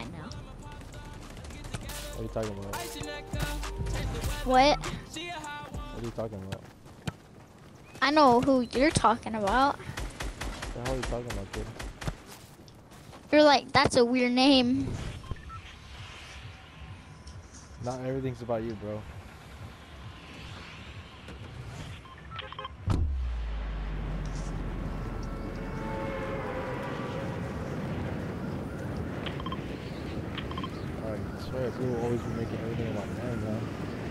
I know. What are you talking about? What? What are you talking about? I know who you're talking about. What the hell are you talking about, kid? You're like, that's a weird name. Not everything's about you, bro. I swear, people will always be making everything about men, man.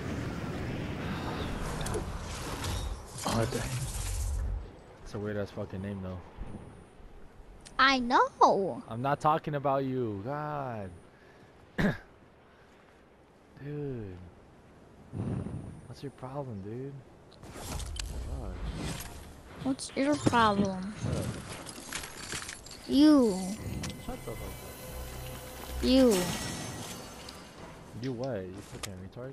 Oh, dang. It's a weird ass fucking name, though. I know. I'm not talking about you. God. Dude. What's your problem, dude? Gosh. What's your problem? Shut up. You. Shut the fuck up. You. You what? You fucking retard?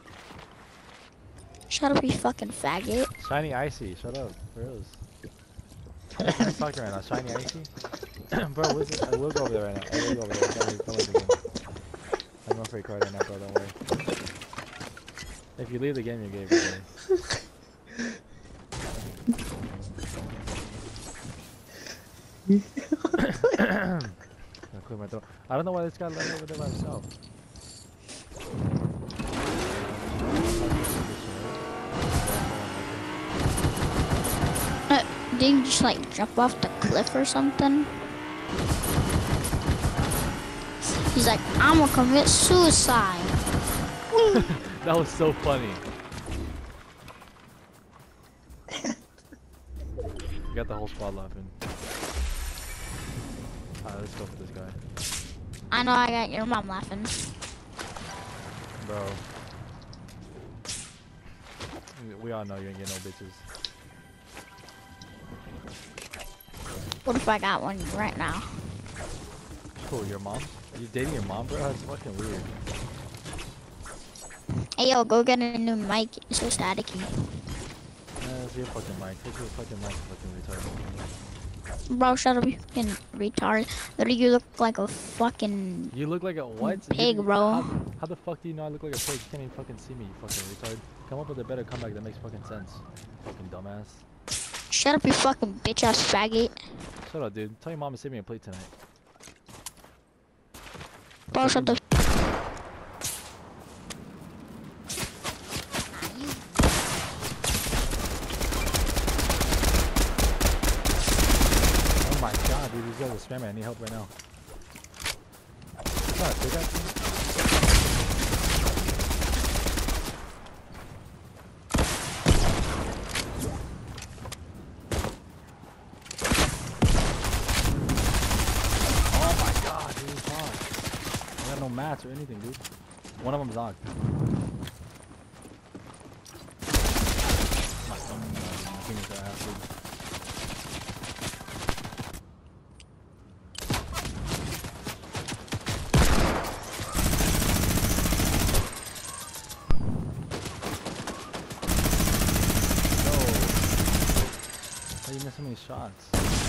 Shut up, you fucking faggot. Shiny Icy. Shut up. For reals. I'm talking right now. Shiny Icy? Bro, what's it? I will go over there right now. I will go over there. Don't leave the game. I'm going for a card right now, bro. Don't worry. If you leave the game, you're gay, bro. I'll clear my throat. I don't know why this guy left over there by himself. Didn't you just like jump off the cliff or something? He's like, I'm gonna commit suicide. That was so funny. You got the whole squad laughing. Alright, let's go for this guy. I know I got your mom laughing. Bro. We all know you ain't getting no bitches. What if I got one right now? Cool, your mom? Are you dating your mom, bro? That's fucking weird. Hey yo, go get a new mic. It's so staticky. That's your fucking mic. Take your fucking mic, fucking retard. Bro, shut up, you fucking retard. Literally, you look like a fucking You look like a what? pig, bro. How the fuck do you know I look like a pig? You can't even fucking see me, you fucking retard. Come up with a better comeback that makes fucking sense. Fucking dumbass. Shut up, you fucking bitch ass faggot. Shut up, dude. Tell your mom to save me a plate tonight. Bro, shut the. Oh my god, dude, these guys are spamming. I need help right now. What's that? Big guy? Oh my god, dude, fuck. I got no mats or anything, dude. One of them's knocked. My fingers are ass, dude. How you miss so many shots?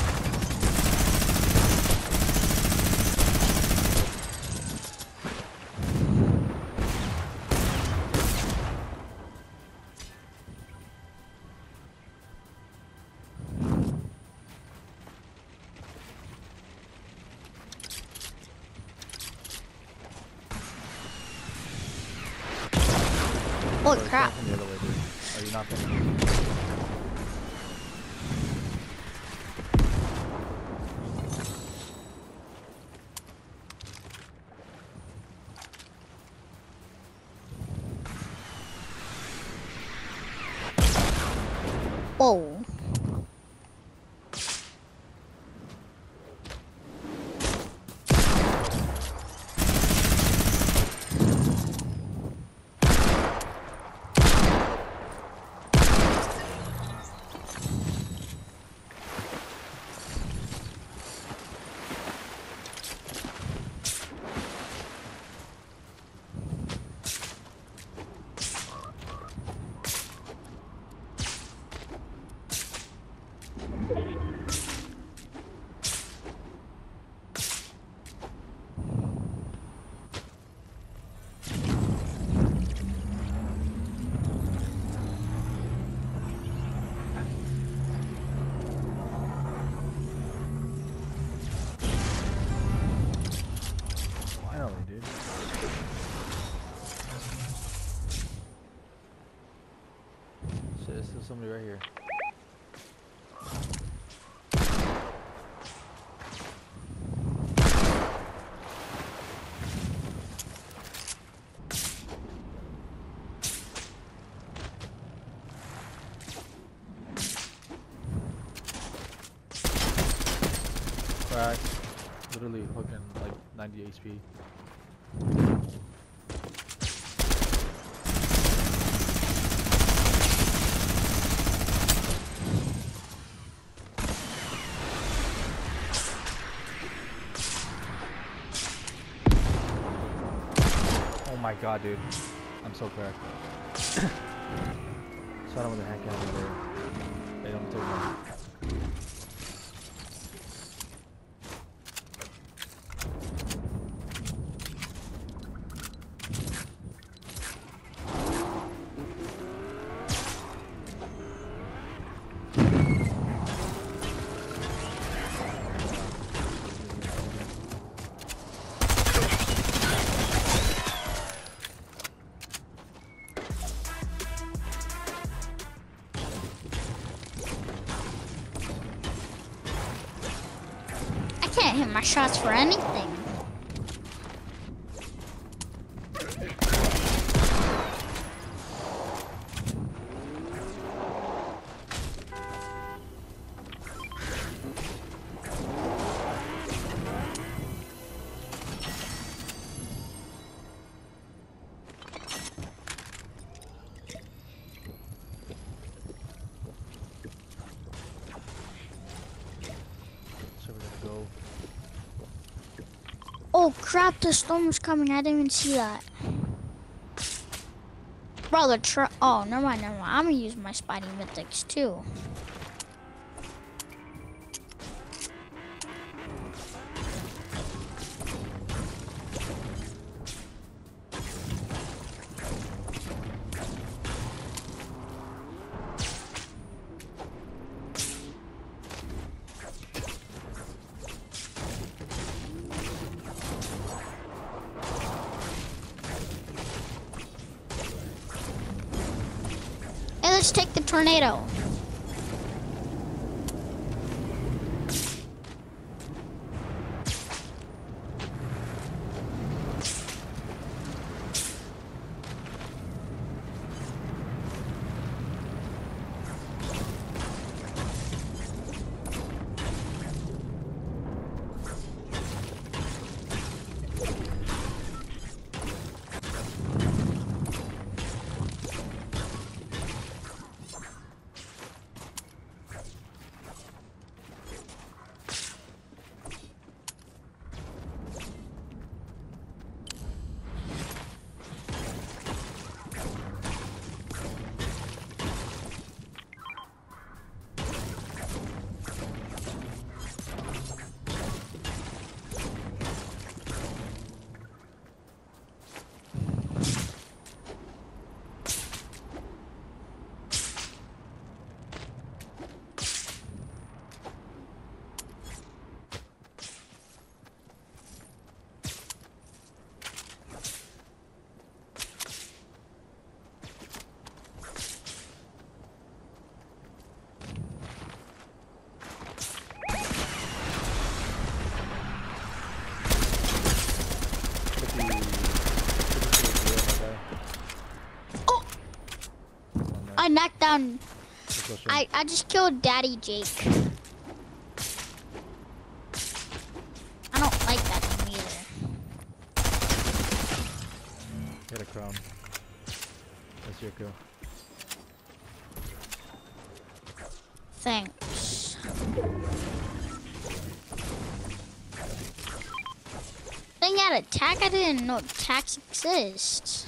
Holy crap. The other way, dude. Are you not thinking? Whoa. there's somebody right here. Crack. Literally fucking like 90 HP. Oh my god, dude. I'm so cracked. Shot him with a hand cannon there. Hey, don't take one. I can't hit my shots for anything. So we're gonna go. Oh crap, the storm's coming. I didn't even see that. Bro, the truck. Oh, never mind, never mind. I'm gonna use my Spidey Mythics too. Hey, let's take the tornado. I knocked down. I just killed Daddy Jake. I don't like that one either. Get a crown. That's your kill. Thanks. Thing at attack, I didn't know attacks exist.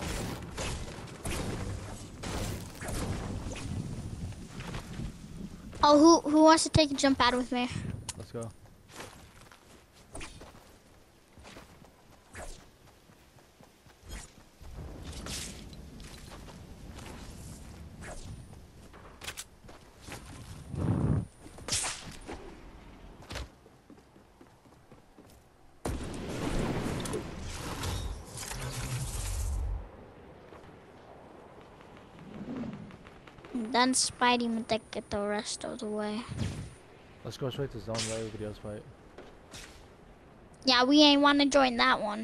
Oh, who wants to take a jump pad with me? Let's go. then Spidey would take it the rest of the way. Let's go straight to zone, let everybody else fight. Yeah, we ain't want to join that one.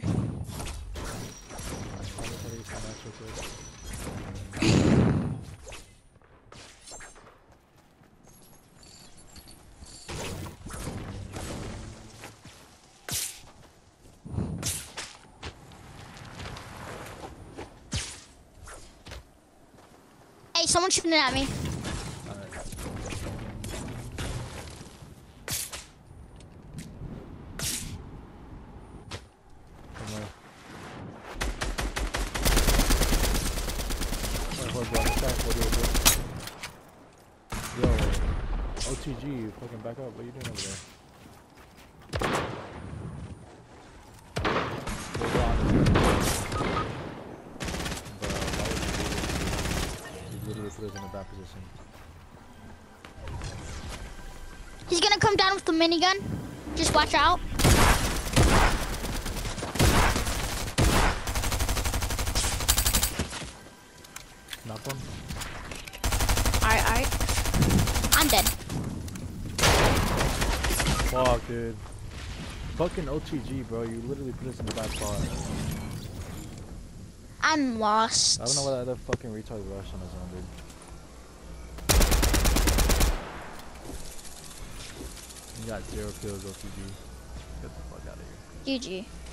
Hey, someone's shooting at me. Yo, OTG, fucking back up. What are you doing over there? He literally put us in a bad position. He's gonna come down with the minigun. Just watch out. Knock one. Alright. I'm dead. Fuck, dude. Fucking OTG, bro. You literally put us in a bad spot. I'm lost. I don't know why that other fucking retard rushed on his own, dude. You got 0 kills, OTG. Get the fuck out of here. GG.